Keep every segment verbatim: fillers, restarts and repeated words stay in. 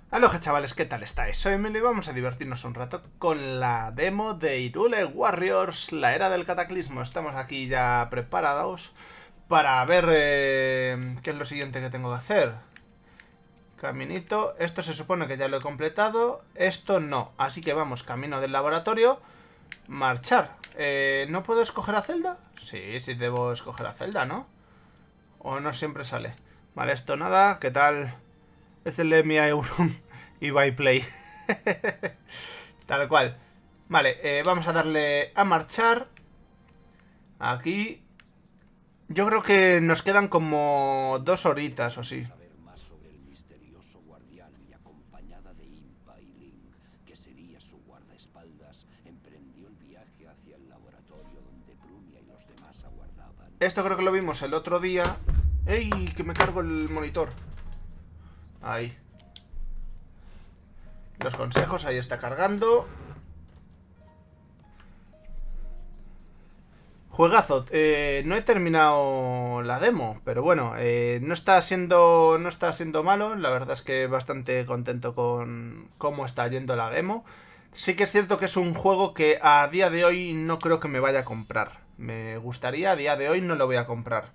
Aloha chavales, ¿qué tal estáis? Soy Emilio y vamos a divertirnos un rato con la demo de Hyrule Warriors, la era del cataclismo. Estamos aquí ya preparados para ver eh, qué es lo siguiente que tengo que hacer. Caminito, esto se supone que ya lo he completado, esto no, así que vamos camino del laboratorio, marchar. Eh, ¿No puedo escoger a Zelda? Sí, sí debo escoger a Zelda, ¿no? O no siempre sale. Vale, esto nada, ¿qué tal? Es el Lemia Euron y by Play. Tal cual. Vale, eh, vamos a darle a marchar. Aquí. Yo creo que nos quedan como dos horitas o sí. Saber más sobre el misterioso guardián y acompañada de Impa y Link, que sería su guardaespaldas, emprendió el viaje hacia el laboratorio donde Prunia y los demás aguardaban. Esto creo que lo vimos el otro día. ¡Ey! Que me cargo el monitor. Ahí. Los consejos, ahí está cargando. Juegazo, eh, no he terminado la demo, pero bueno, eh, no está siendo no está siendo malo, la verdad es que bastante contento con cómo está yendo la demo. Sí que es cierto que es un juego que a día de hoy no creo que me vaya a comprar. Me gustaría, a día de hoy no lo voy a comprar.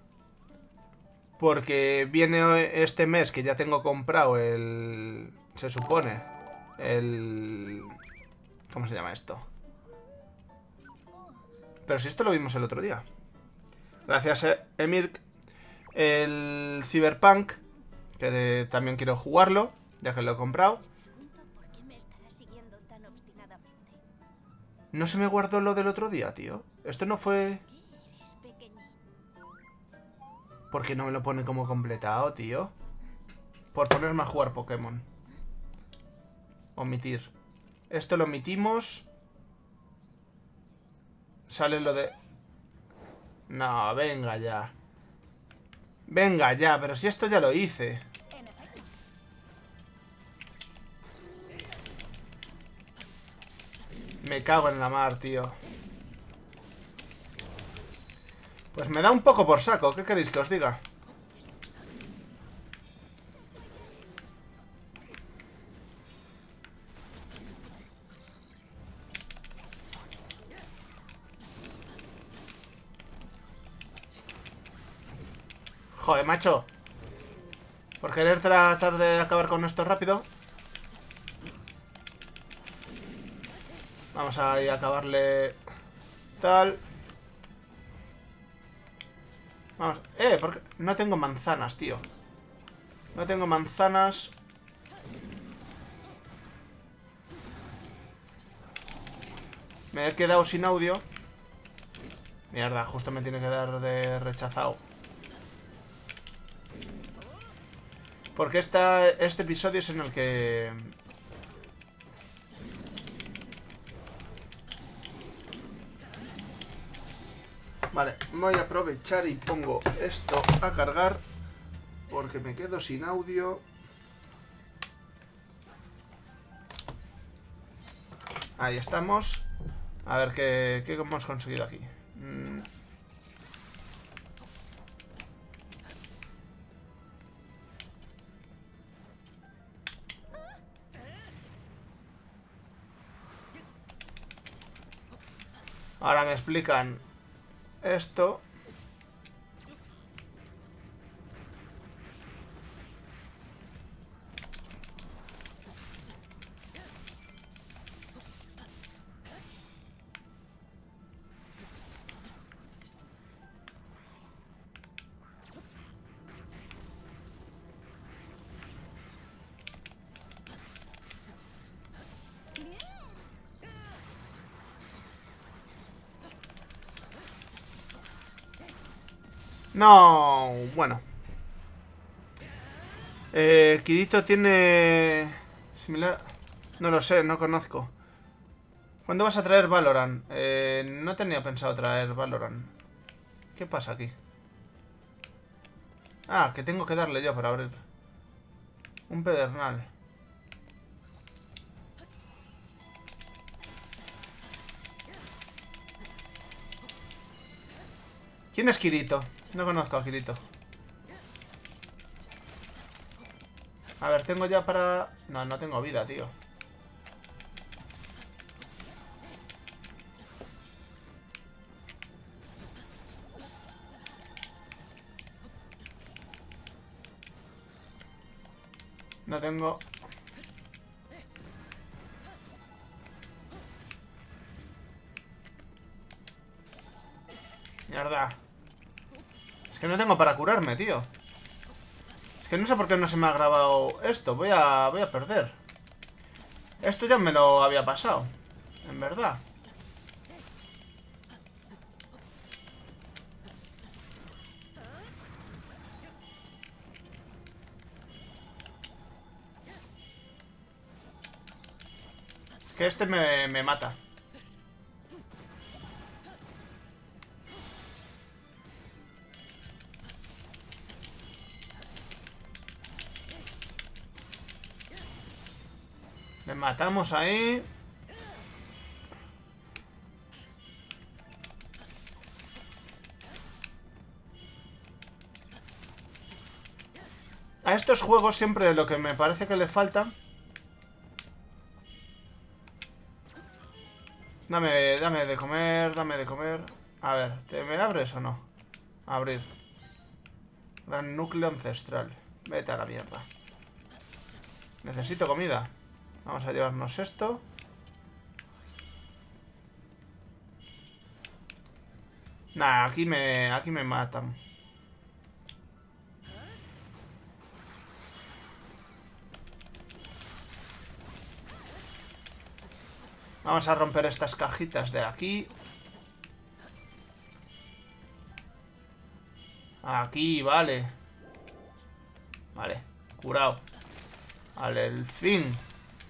Porque viene este mes que ya tengo comprado el... se supone, el... ¿cómo se llama esto? Pero si esto lo vimos el otro día. Gracias, Emir. El Cyberpunk, que de, también quiero jugarlo, ya que lo he comprado. No se me guardó lo del otro día, tío. Esto no fue... ¿Por qué no me lo pone como completado, tío? Por ponerme a jugar Pokémon. Omitir. Esto lo omitimos. Sale lo de... No, venga ya. Venga ya, pero si esto ya lo hice. Me cago en la mar, tío. Pues me da un poco por saco. ¿Qué queréis que os diga? Joder, macho. Por querer tratar de acabar con esto rápido. Vamos a ir a acabarle... Tal. Vamos. Eh, porque no tengo manzanas, tío. No tengo manzanas. Me he quedado sin audio. Mierda, justo me tiene que dar de rechazado. Porque esta, este episodio es en el que... Vale, voy a aprovechar y pongo esto a cargar. Porque me quedo sin audio. Ahí estamos. A ver qué, qué hemos conseguido aquí. Mm. Ahora me explican esto. No, bueno. Eh, Kirito tiene... Similar... No lo sé, no conozco. ¿Cuándo vas a traer Valorant? Eh, no tenía pensado traer Valorant. ¿Qué pasa aquí? Ah, que tengo que darle yo para abrir. Un pedernal. ¿Quién es Kirito? No conozco a Kirito. A ver, tengo ya para... No, no tengo vida, tío. No tengo... Mierda. Es que no tengo para curarme, tío. Es que no sé por qué no se me ha grabado esto. Voy a, voy a perder. Esto ya me lo había pasado. En verdad. Que este me, me mata. Le matamos ahí. A estos juegos siempre lo que me parece que le falta... Dame, dame de comer, dame de comer. A ver, ¿te me abres o no? Abrir. Gran núcleo ancestral. Vete a la mierda. Necesito comida. Vamos a llevarnos esto. Nah, aquí me, aquí me matan. Vamos a romper estas cajitas de aquí. Aquí, vale. Vale, curado. Vale, el fin.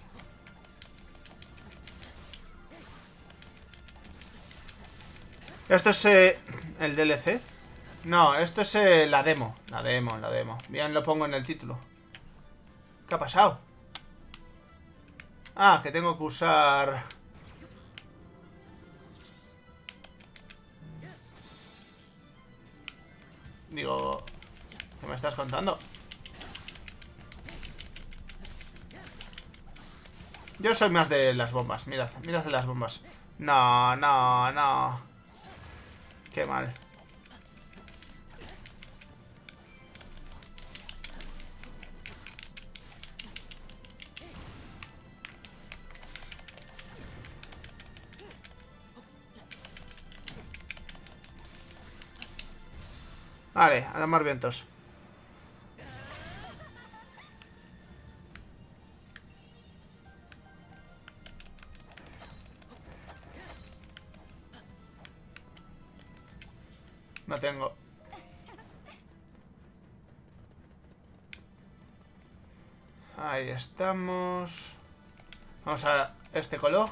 Esto es eh, el D L C. No, esto es eh, la demo. La demo, la demo. Bien, lo pongo en el título. ¿Qué ha pasado? Ah, que tengo que usar... Digo... ¿Qué me estás contando? Yo soy más de las bombas. Mirad, mirad de las bombas. No, no, no. Qué mal. Vale, a tomar vientos. No tengo. Ahí estamos. Vamos a este color.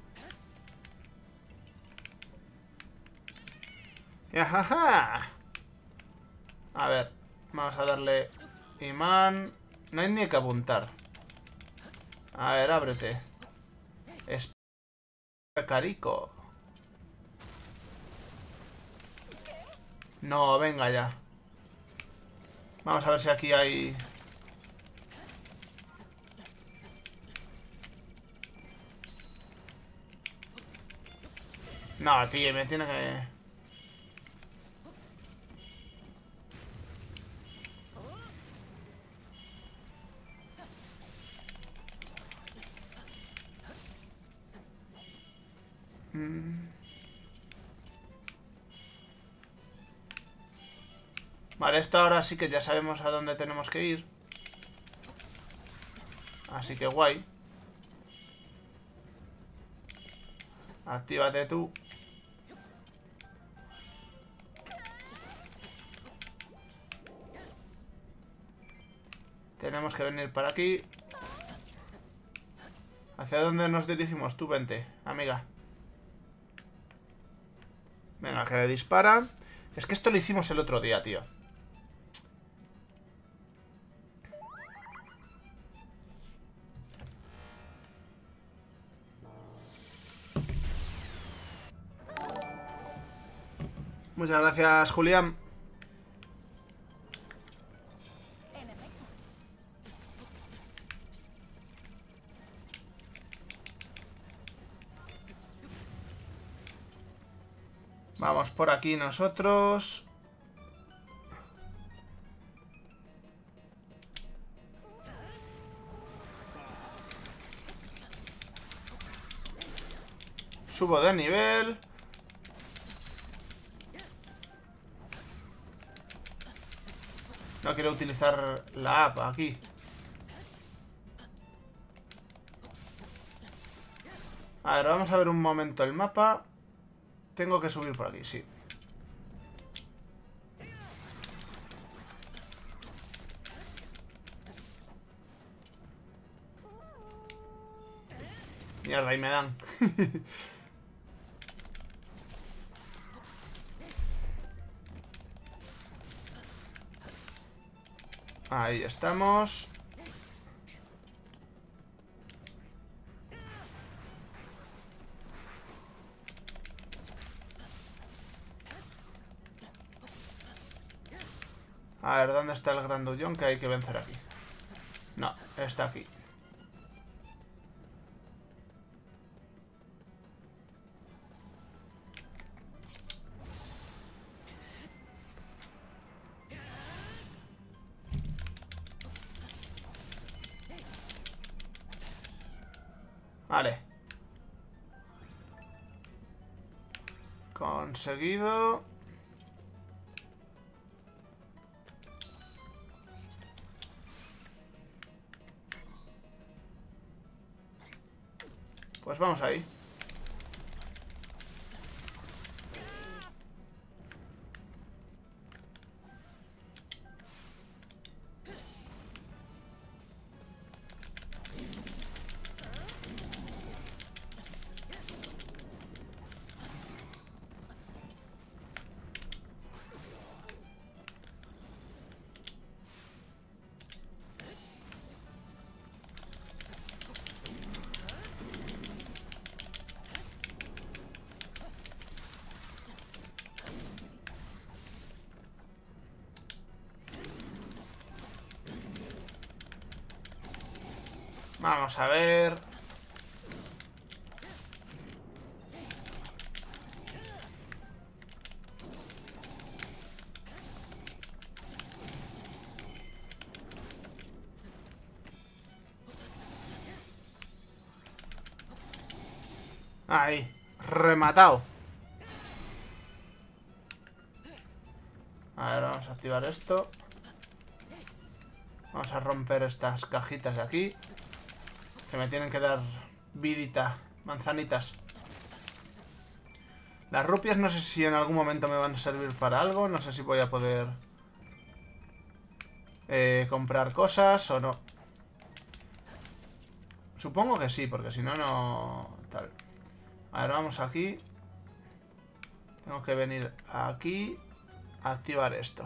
¡Yajaja! A ver, vamos a darle imán. No hay ni que apuntar. A ver, ábrete. Es carico. No, venga ya. Vamos a ver si aquí hay... No, tío, me tiene que... Vale, esto ahora sí que ya sabemos a dónde tenemos que ir. Así que guay. Actívate tú. Tenemos que venir para aquí. ¿Hacia dónde nos dirigimos? Tú vente, amiga. Venga, que le dispara. Es que esto lo hicimos el otro día, tío. Muchas gracias, Julián. En efecto. Vamos por aquí nosotros. Subo de nivel. No quiero utilizar la app aquí. A ver, vamos a ver un momento el mapa. Tengo que subir por aquí, sí. Mierda, ahí me dan. Ahí estamos. A ver, ¿dónde está el grandullón que hay que vencer aquí? No, está aquí. Vale. Conseguido. Pues vamos ahí. Vamos a ver. Ahí, rematado. A ver, vamos a activar esto. Vamos a romper estas cajitas de aquí, que me tienen que dar vidita, manzanitas. Las rupias no sé si en algún momento me van a servir para algo. No sé si voy a poder eh, comprar cosas o no. Supongo que sí, porque si no, no... Tal. A ver, vamos aquí. Tengo que venir aquí a activar esto.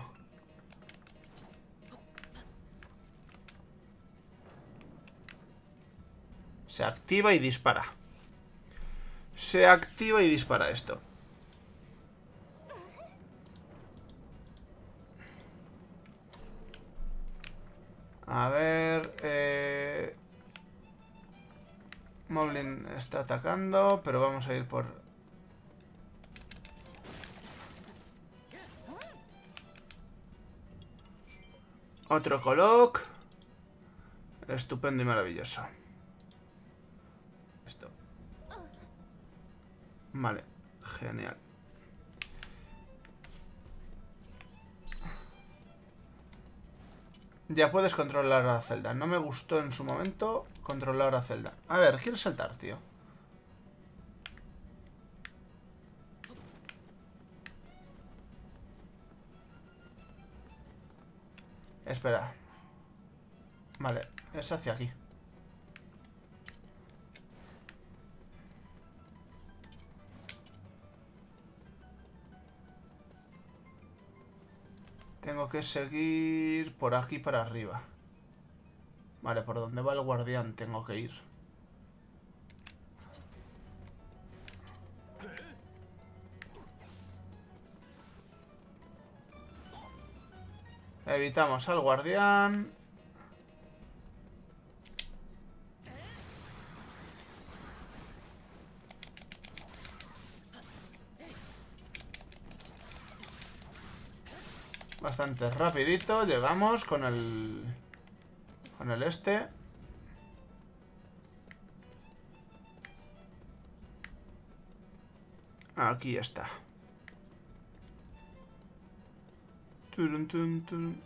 Se activa y dispara. Se activa y dispara esto. A ver... Eh... Moblin está atacando, pero vamos a ir por... Otro coloc. Estupendo y maravilloso. Esto. Vale, genial. Ya puedes controlar a Zelda. No me gustó en su momento controlar a Zelda. A ver, ¿quieres saltar, tío? Espera. Vale, es hacia aquí. Tengo que seguir por aquí para arriba. Vale, por donde va el guardián tengo que ir. Evitamos al guardián. Bastante rapidito. Llegamos con el... Con el este. Aquí está. Turun, turun, turun.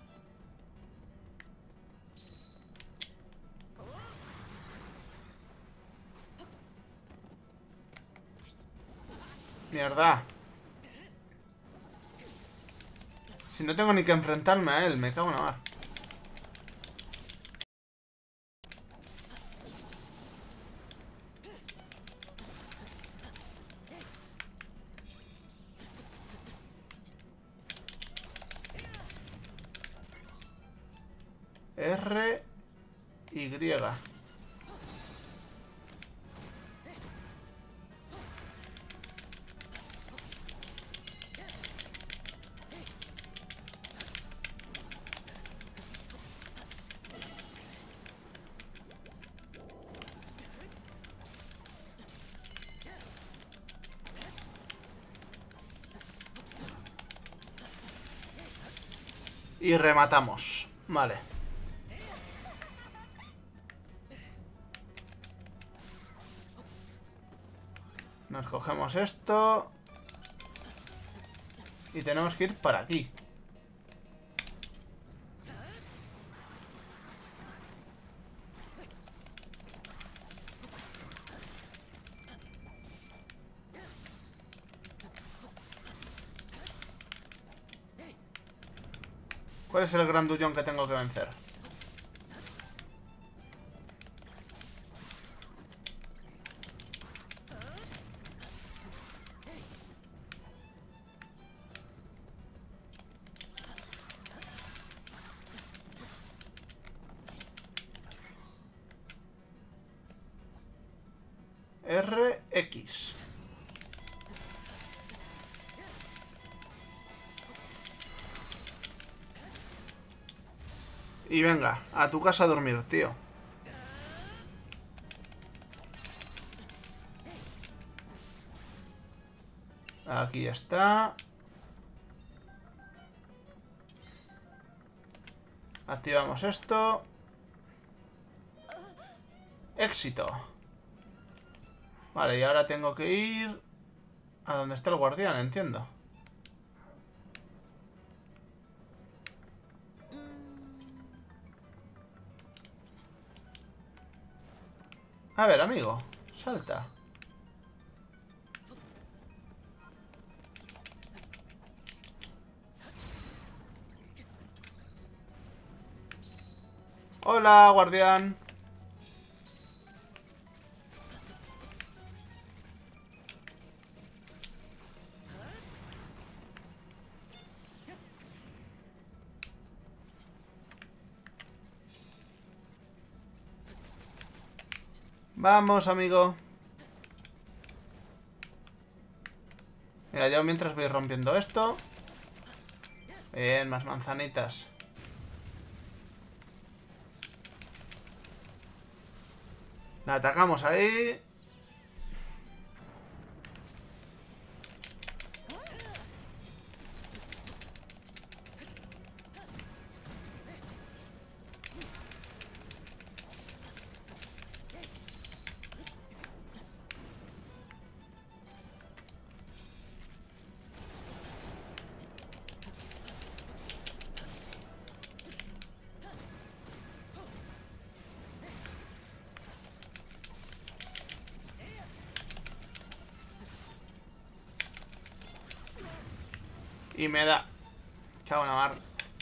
Mierda. Si no tengo ni que enfrentarme a él, me cago en la mar. R... Y. Y rematamos. Vale. Nos cogemos esto. Y tenemos que ir para aquí. ¿Cuál es el grandullón que tengo que vencer? R X. Y venga, a tu casa a dormir, tío. Aquí está. Activamos esto. Éxito. Vale, y ahora tengo que ir a donde está el guardián, entiendo. A ver, amigo, salta. Hola, guardián. Vamos, amigo. Mira, yo mientras voy rompiendo esto. Bien, más manzanitas. La atacamos ahí. Y me da. Chao, Navar.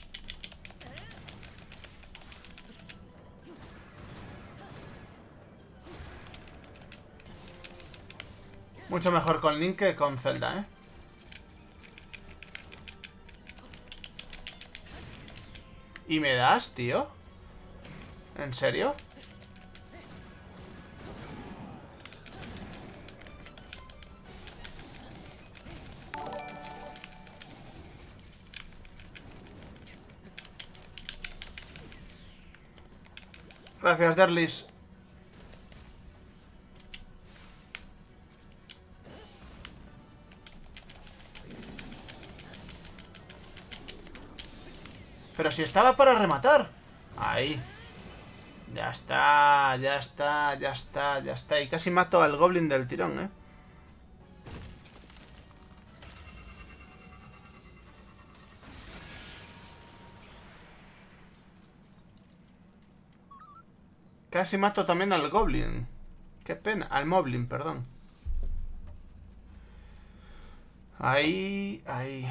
Mucho mejor con Link que con Zelda, ¿eh? ¿Y me das, tío? ¿En serio? Gracias, Derlis. Pero si estaba para rematar. Ahí. Ya está, ya está, ya está, ya está. Y casi mato al goblin del tirón, ¿eh? Casi mato también al goblin. Qué pena. Al moblin, perdón. Ahí, ahí.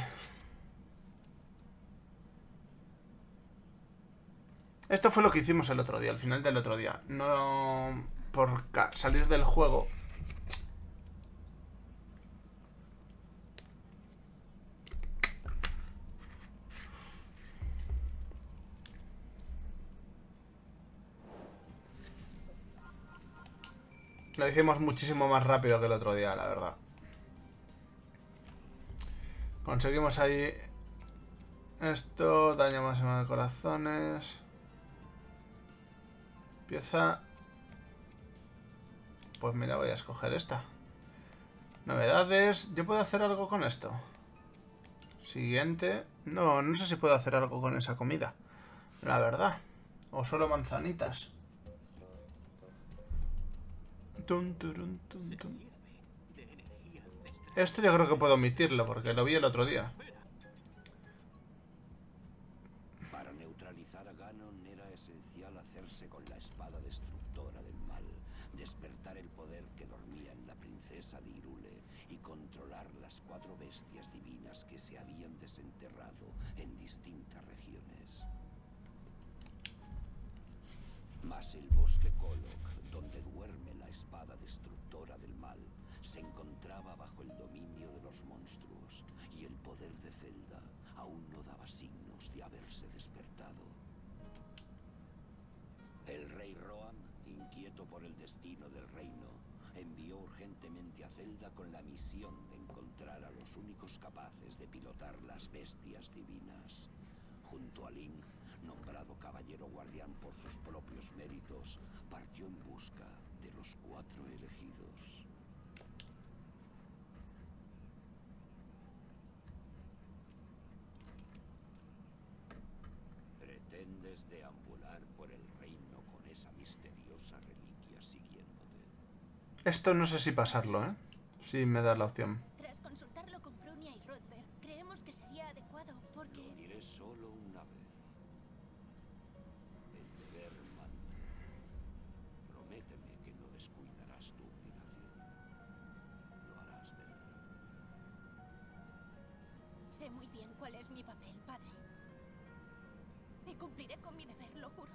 Esto fue lo que hicimos el otro día, al final del otro día. No por salir del juego. Lo hicimos muchísimo más rápido que el otro día, la verdad. Conseguimos ahí esto, daño máximo de corazones. Pieza. Pues mira, voy a escoger esta. Novedades. ¿Yo puedo hacer algo con esto? Siguiente. No, no sé si puedo hacer algo con esa comida, la verdad. O solo manzanitas. Tum, turum, tum, tum. Esto yo creo que puedo omitirlo porque lo vi el otro día. Para neutralizar a Ganon era esencial hacerse con la espada destructora del mal, despertar el poder que dormía en la princesa de Hyrule y controlar las cuatro bestias divinas que se habían desenterrado en distintas regiones. Mas el bosque Kolok, donde duerme la espada destructora del mal, se encontraba bajo el dominio de los monstruos, y el poder de Zelda aún no daba signos de haberse despertado. El rey Rohan, inquieto por el destino del reino, envió urgentemente a Zelda con la misión de encontrar a los únicos capaces de pilotar las bestias divinas. Junto a Link, nombrado caballero guardián por sus propios méritos, partió en busca de los cuatro elegidos. Pretendes deambular por el reino con esa misteriosa reliquia siguiéndote. Esto no sé si pasarlo, ¿eh? Si me da la opción. Tras consultarlo con Prunia y Rodberg, creemos que sería adecuado porque... Lo diré solo una vez. El deber manda. Prométeme que no descuidarás tu obligación. Lo harás, ¿verdad? Sé muy bien cuál es mi papel, padre. Y cumpliré con mi deber, lo juro.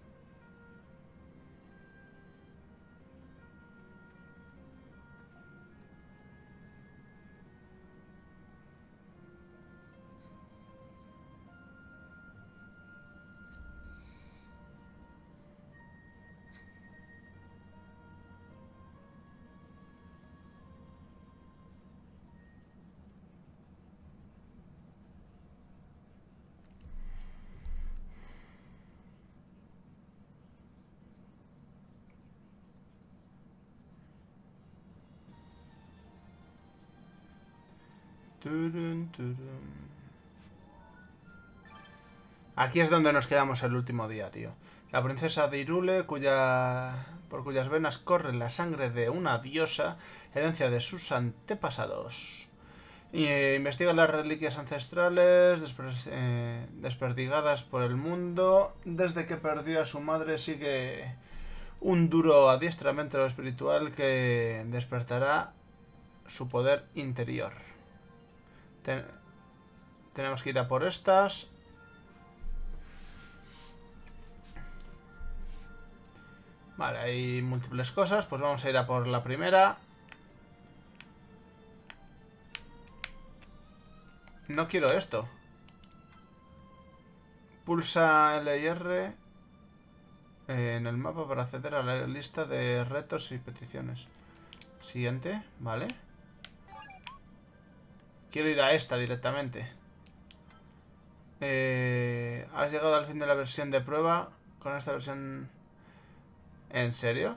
Turun, turun. Aquí es donde nos quedamos el último día, tío. La princesa de Hyrule, cuya... por cuyas venas corre la sangre de una diosa, herencia de sus antepasados. Y, eh, investiga las reliquias ancestrales desper eh, desperdigadas por el mundo. Desde que perdió a su madre sigue un duro adiestramiento espiritual que despertará su poder interior. Ten tenemos que ir a por estas. Vale, hay múltiples cosas. Pues vamos a ir a por la primera. No quiero esto. Pulsa L y R en el mapa para acceder a la lista de retos y peticiones. Siguiente, vale. Quiero ir a esta directamente. Eh, has llegado al fin de la versión de prueba. Con esta versión... ¿En serio?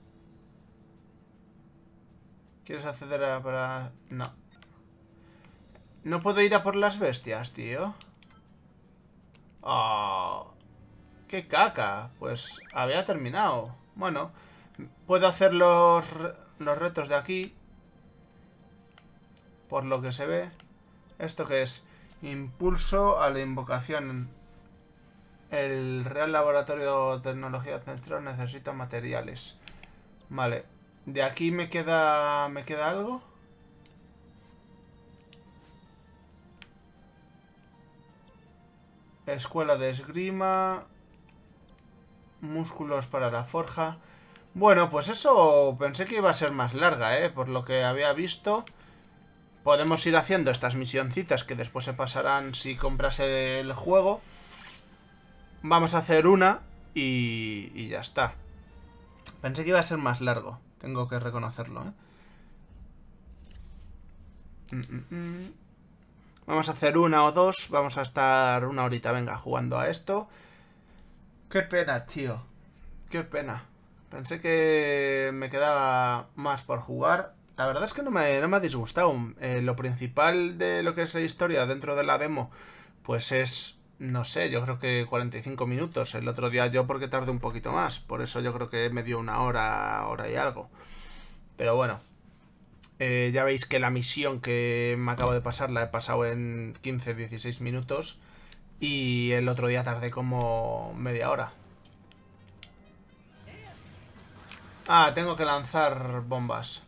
¿Quieres acceder a para...? No. No puedo ir a por las bestias, tío. Oh, ¡qué caca! Pues había terminado. Bueno, puedo hacer los, los retos de aquí. Por lo que se ve. ¿Esto qué es? Impulso a la invocación. El Real Laboratorio de Tecnología Central necesita materiales. Vale. ¿De aquí me queda... ¿Me queda algo? Escuela de esgrima. Músculos para la forja. Bueno, pues eso pensé que iba a ser más larga, ¿eh? Por lo que había visto. Podemos ir haciendo estas misioncitas que después se pasarán si compras el juego. Vamos a hacer una y, y ya está. Pensé que iba a ser más largo. Tengo que reconocerlo, ¿eh? Mm, mm, mm. Vamos a hacer una o dos. Vamos a estar una horita, venga, jugando a esto. Qué pena, tío. Qué pena. Pensé que me quedaba más por jugar. La verdad es que no me, no me ha disgustado. Eh, lo principal de lo que es la historia dentro de la demo, pues es, no sé, yo creo que cuarenta y cinco minutos. El otro día yo porque tardé un poquito más. Por eso yo creo que me dio una hora, hora y algo. Pero bueno. Eh, ya veis que la misión que me acabo de pasar la he pasado en quince dieciséis minutos. Y el otro día tardé como media hora. Ah, tengo que lanzar bombas.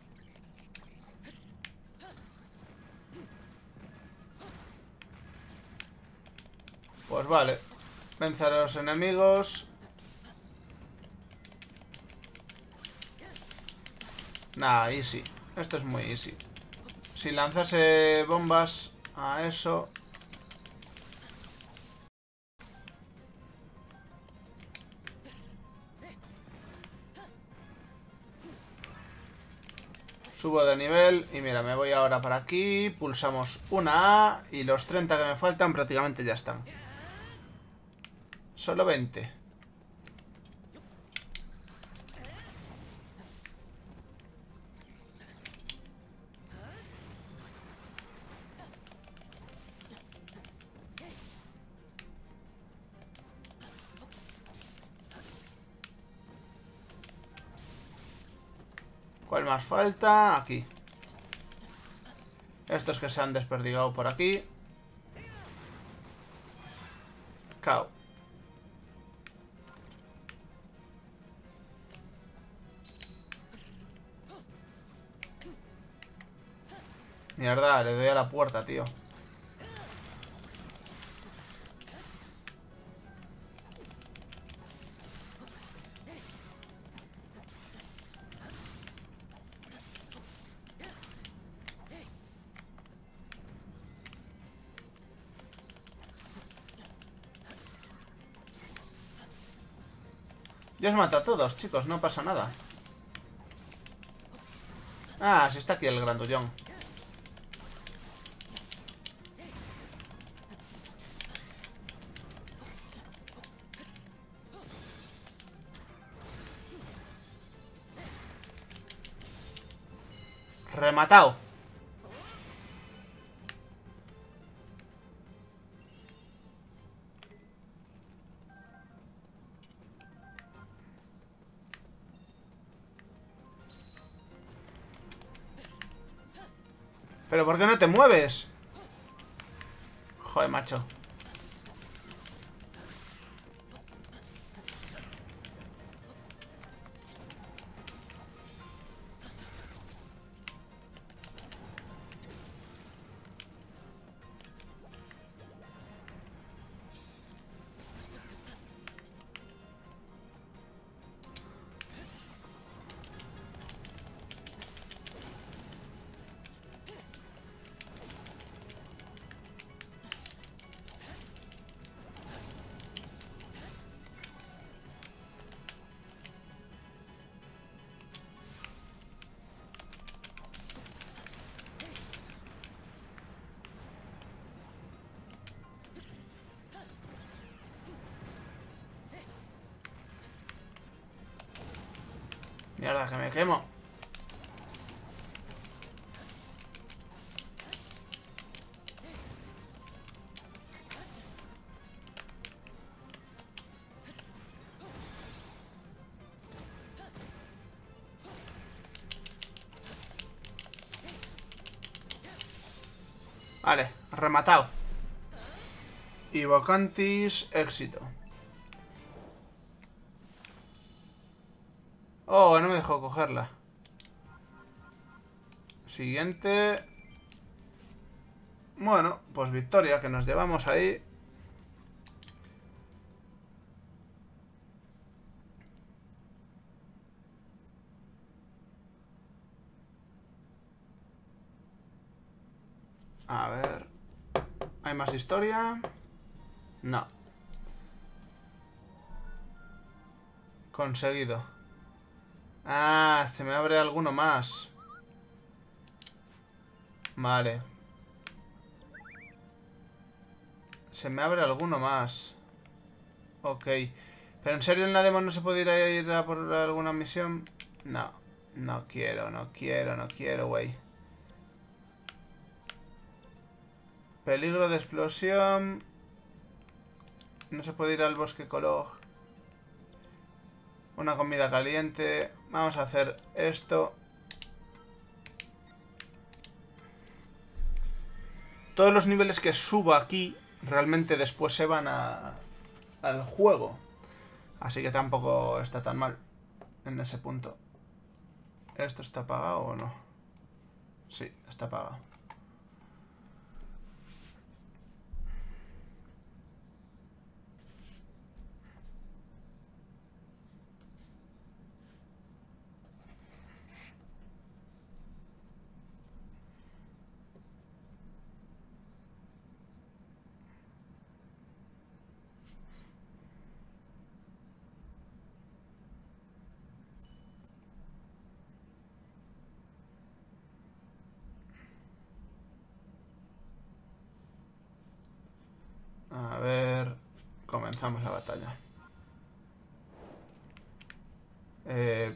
Pues vale. Vencer a los enemigos. Nah, easy. Esto es muy easy. Si lanzase bombas a eso... Subo de nivel y mira, me voy ahora para aquí. Pulsamos una A y los treinta que me faltan prácticamente ya están. Solo veinte. ¿Cuál más falta? Aquí. Estos que se han desperdigado por aquí. Cao. Mierda, le doy a la puerta, tío. Yo os mato a todos, chicos, no pasa nada. Ah, sí está aquí el grandullón. Rematado. ¿Pero por qué no te mueves? Joder, macho. Mierda, que me quemo. Vale, rematado. Y Vocantis, éxito. Oh, no me dejó cogerla. Siguiente. Bueno, pues victoria, que nos llevamos ahí. A ver. ¿Hay más historia? No. Conseguido. Ah, se me abre alguno más. Vale. Se me abre alguno más. Ok. ¿Pero en serio en la demo no se puede ir a, ir a por alguna misión? No. No quiero, no quiero, no quiero, güey. Peligro de explosión. No se puede ir al bosque Kolog. Una comida caliente. Vamos a hacer esto. Todos los niveles que suba aquí realmente después se van a, al juego. Así que tampoco está tan mal en ese punto. ¿Esto está apagado o no? Sí, está apagado. A ver... Comenzamos la batalla. Eh...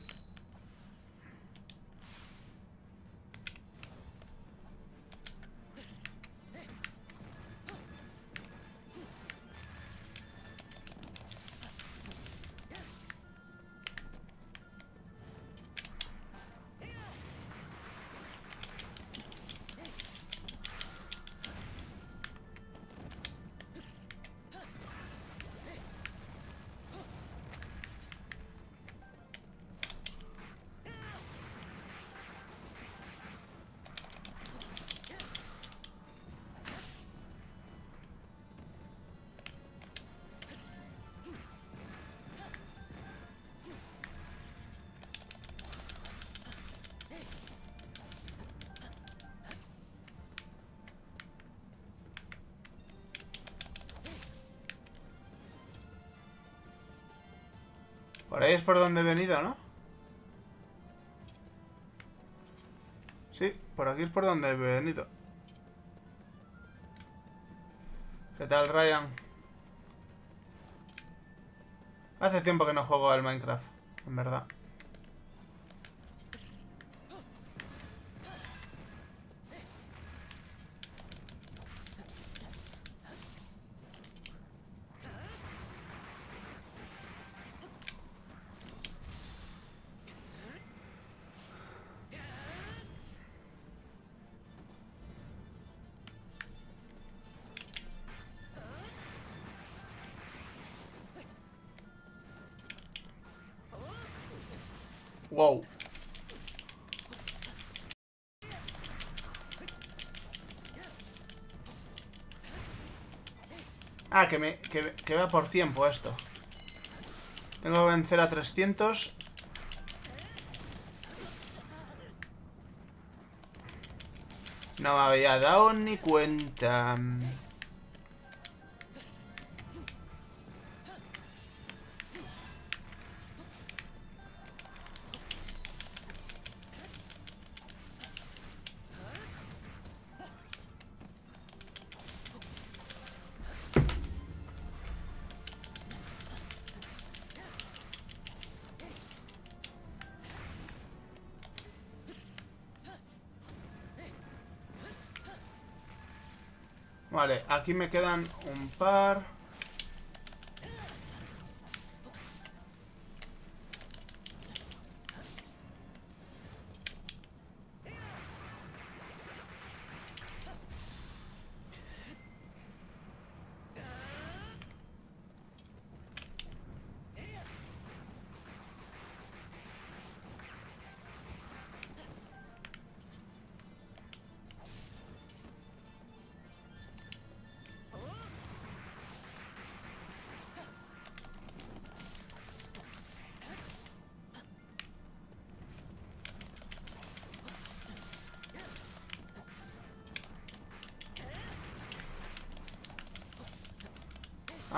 Por ahí es por donde he venido, ¿no? Sí, por aquí es por donde he venido. ¿Qué tal, Ryan? Hace tiempo que no juego al Minecraft, en verdad. Wow. Ah, que, me, que, que va por tiempo esto. Tengo que vencer a trescientos. No me había dado ni cuenta. Vale, aquí me quedan un par.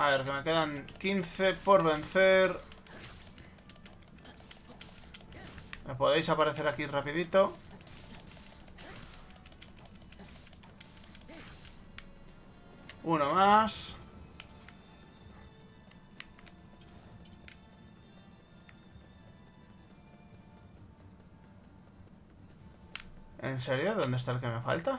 A ver, que me quedan quince por vencer. Me podéis aparecer aquí rapidito. Uno más. ¿En serio? ¿Dónde está el que me falta?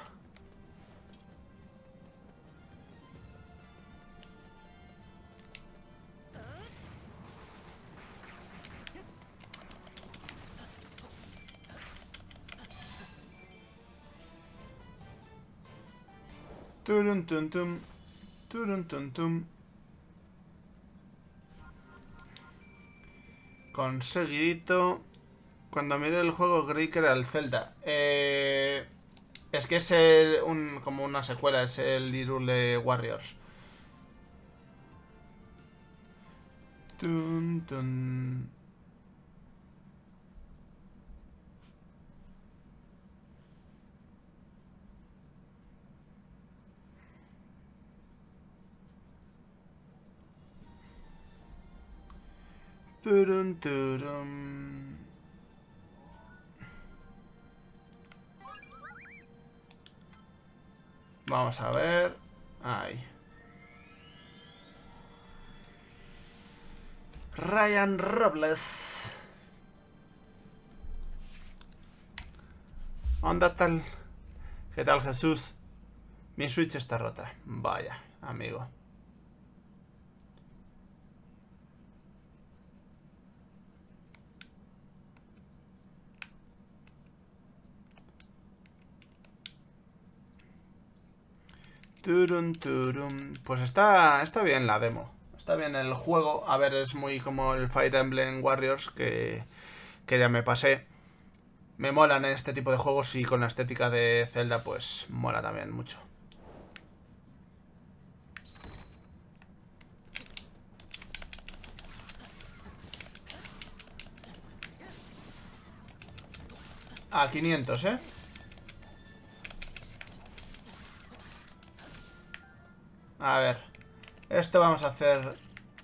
Turun tum tum. Turun tum tum. Conseguidito. Cuando miré el juego creí que era el Zelda. Eh, es que es el, un, como una secuela, es el Hyrule Warriors. Tun, tun. Turun, turun. Vamos a ver. Ahí. Ryan Robles. ¿Onda tal? ¿Qué tal, Jesús? Mi Switch está rota. Vaya, amigo. Turun, turun. Pues está, está bien la demo. Está bien el juego. A ver, es muy como el Fire Emblem Warriors que, que ya me pasé. Me molan este tipo de juegos y con la estética de Zelda pues mola también mucho. A quinientos, ¿eh? A ver. Esto vamos a hacer...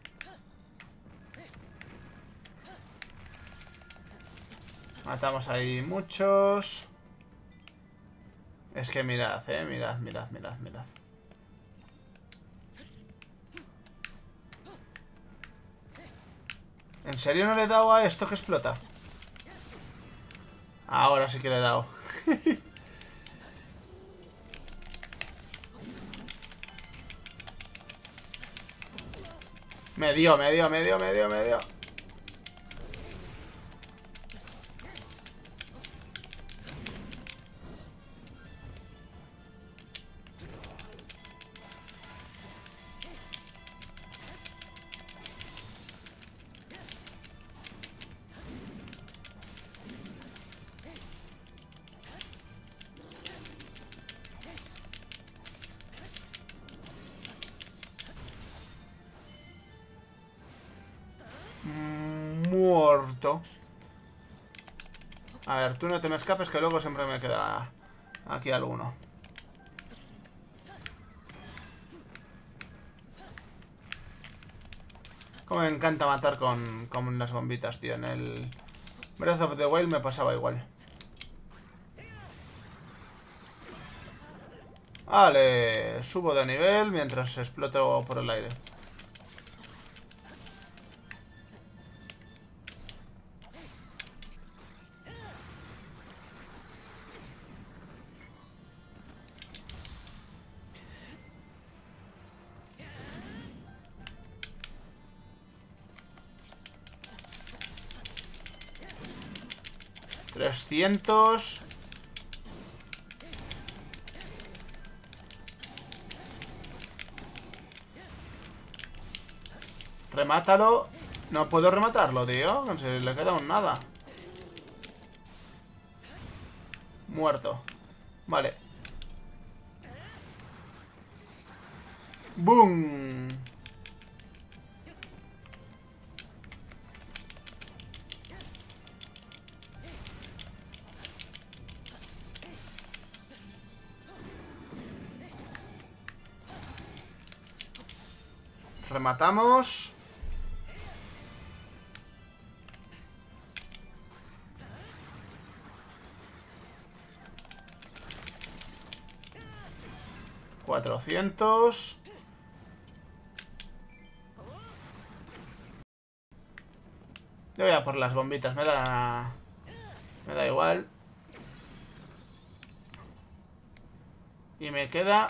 Matamos ahí muchos. Es que mirad, eh. Mirad, mirad, mirad, mirad. ¿En serio no le he dado a esto que explota? Ahora sí que le he dado. Me dio, me dio, me dio, me dio, me dio. Muerto. A ver, tú no te me escapes que luego siempre me queda aquí alguno. Como me encanta matar con, con unas bombitas, tío. En el Breath of the Wild me pasaba igual. Vale, subo de nivel mientras exploto por el aire. trescientos. Remátalo. No puedo rematarlo, tío. No se le queda un nada. Muerto. Vale. ¡Boom! rematamos. cuatrocientos. Yo voy a por las bombitas, me da... Me da igual. Y me queda...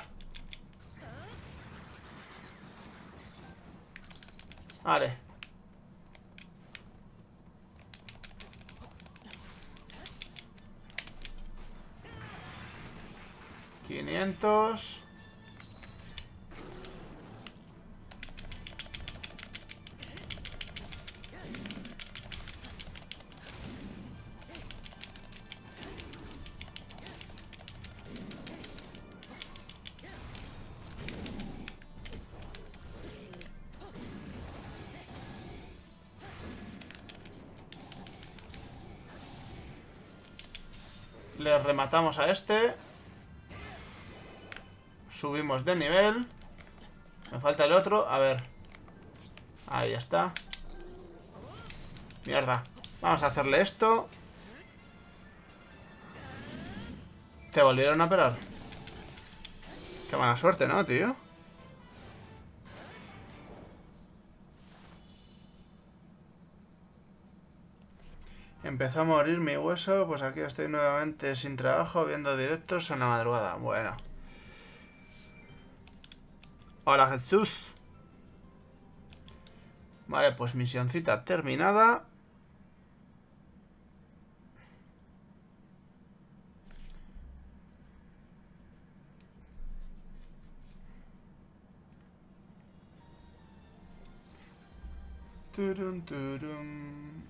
Vale. quinientos. Le rematamos a este. Subimos de nivel. Me falta el otro, a ver. Ahí está. Mierda. Vamos a hacerle esto. Te volvieron a pegar. Qué mala suerte, ¿no, tío? Empezó a morir mi hueso, pues aquí estoy nuevamente sin trabajo, viendo directos en la madrugada. Bueno. Hola, Jesús. Vale, pues misioncita terminada. Turum, turum.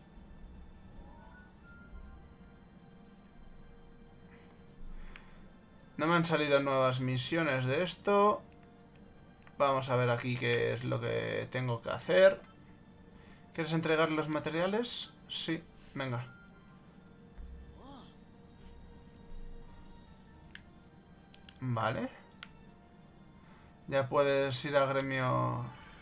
No me han salido nuevas misiones de esto. Vamos a ver aquí qué es lo que tengo que hacer. ¿Quieres entregar los materiales? Sí, venga. Vale. Ya puedes ir al gremio.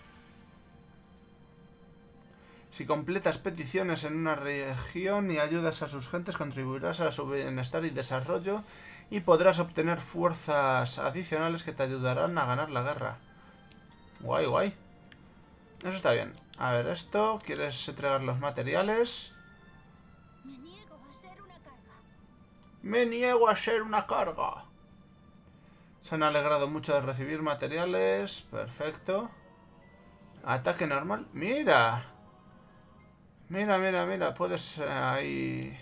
Si completas peticiones en una región y ayudas a sus gentes, contribuirás a su bienestar y desarrollo y podrás obtener fuerzas adicionales que te ayudarán a ganar la guerra. Guay, guay. Eso está bien. A ver, esto. ¿Quieres entregar los materiales? Me niego a ser una carga. Me niego a ser una carga. Se han alegrado mucho de recibir materiales. Perfecto. Ataque normal. ¡Mira! Mira, mira, mira. Puedes eh, ahí...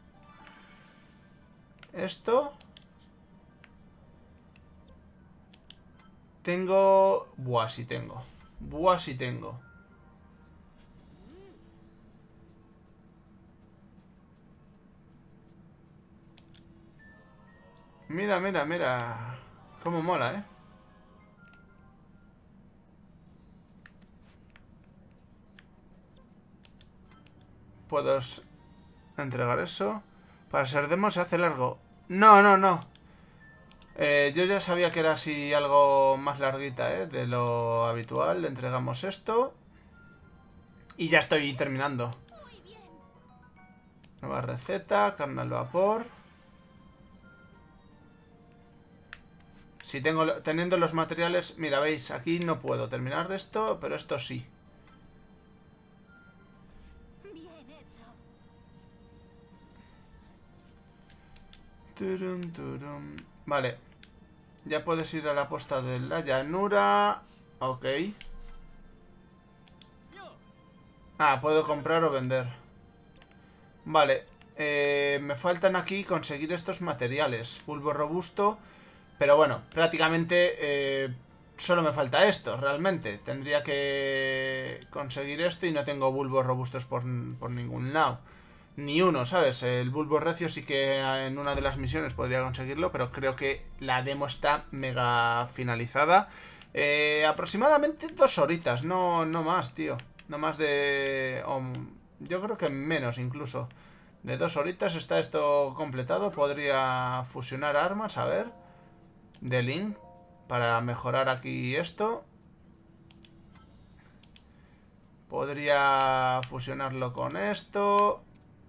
Esto... Tengo... Buah, sí tengo. Buah, sí tengo. Mira, mira, mira. Cómo mola, ¿eh? Puedo entregar eso. Para ser demo se hace largo. No, no, no. Eh, yo ya sabía que era así algo más larguita, ¿eh? De lo habitual. Le entregamos esto. Y ya estoy terminando. Nueva receta, carne al vapor. Si tengo, teniendo los materiales... Mira, veis, aquí no puedo terminar esto, pero esto sí. Bien hecho. Turum, turum. Vale. Ya puedes ir a la posta de la llanura. Ok. Ah, puedo comprar o vender. Vale. Eh, me faltan aquí conseguir estos materiales. Bulbo robusto. Pero bueno, prácticamente eh, solo me falta esto, realmente. Tendría que conseguir esto y no tengo bulbos robustos por, por ningún lado. Ni uno, ¿sabes? El bulbo recio sí que en una de las misiones podría conseguirlo, pero creo que la demo está mega finalizada. Eh, aproximadamente dos horitas, no, no más, tío. No más de... Oh, yo creo que menos incluso. De dos horitas está esto completado. Podría fusionar armas, a ver... De Link para mejorar aquí esto. Podría fusionarlo con esto.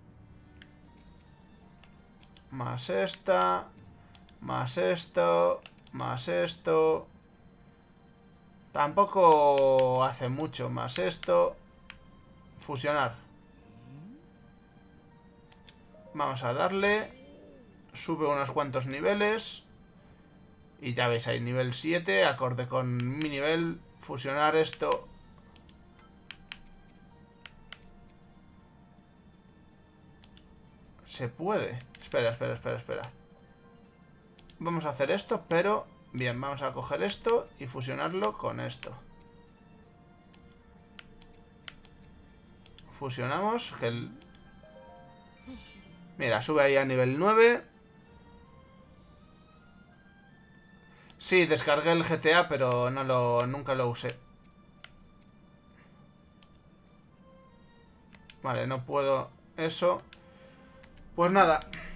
Más esta. Más esto. Más esto. Tampoco hace mucho. Más esto. Fusionar. Vamos a darle. Sube unos cuantos niveles. Y ya veis, hay nivel siete. Acorde con mi nivel. Fusionar esto. Se puede. Espera, espera, espera, espera. Vamos a hacer esto, pero... Bien, vamos a coger esto y fusionarlo con esto. Fusionamos. Que el... Mira, sube ahí a nivel nueve. Sí, descargué el G T A, pero no lo, nunca lo usé. Vale, no puedo eso. Pues nada.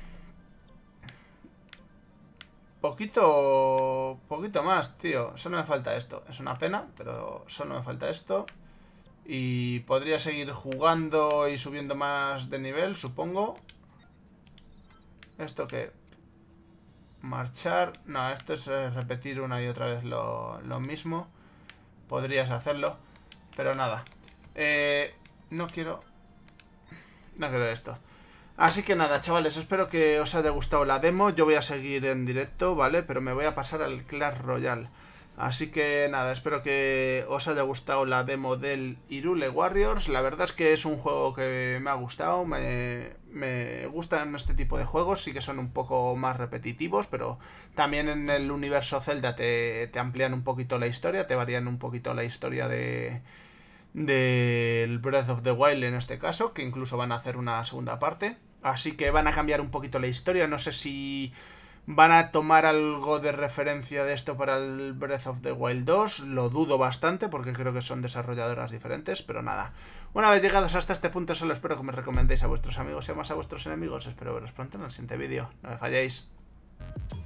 Poquito... Poquito más, tío. Solo me falta esto. Es una pena, pero solo me falta esto. Y podría seguir jugando y subiendo más de nivel, supongo. ¿Esto qué? Marchar. No, esto es repetir una y otra vez lo, lo mismo. Podrías hacerlo. Pero nada. Eh, no quiero... No quiero esto. Así que nada, chavales, espero que os haya gustado la demo. Yo voy a seguir en directo, ¿vale? Pero me voy a pasar al Clash Royale. Así que nada, espero que os haya gustado la demo del Hyrule Warriors. La verdad es que es un juego que me ha gustado. Me, me gustan este tipo de juegos. Sí que son un poco más repetitivos, pero también en el universo Zelda te, te amplían un poquito la historia. Te varían un poquito la historia de... del Breath of the Wild en este caso, que incluso van a hacer una segunda parte. Así que van a cambiar un poquito la historia. No sé si van a tomar algo de referencia de esto para el Breath of the Wild dos. Lo dudo bastante porque creo que son desarrolladoras diferentes, pero nada. Una vez llegados hasta este punto, solo espero que me recomendéis a vuestros amigos y más a vuestros enemigos. Espero veros pronto en el siguiente vídeo. No me falléis.